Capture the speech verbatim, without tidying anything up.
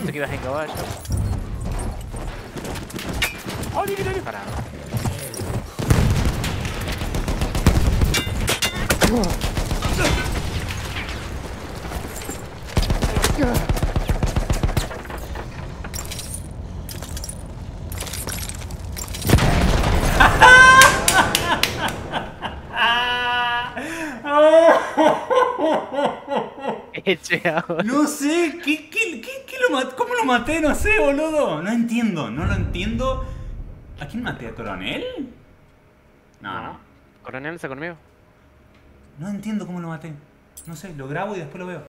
visto que ibas en caballo. Parado. Eche agua. No sé, ¿qué, qué, qué, qué lo mat- ¿cómo lo maté? No sé, boludo. No entiendo, no lo entiendo. ¿A quién maté? ¿A Coronel? No, no. No. Coronel está conmigo. No entiendo cómo lo maté. No sé, lo grabo y después lo veo.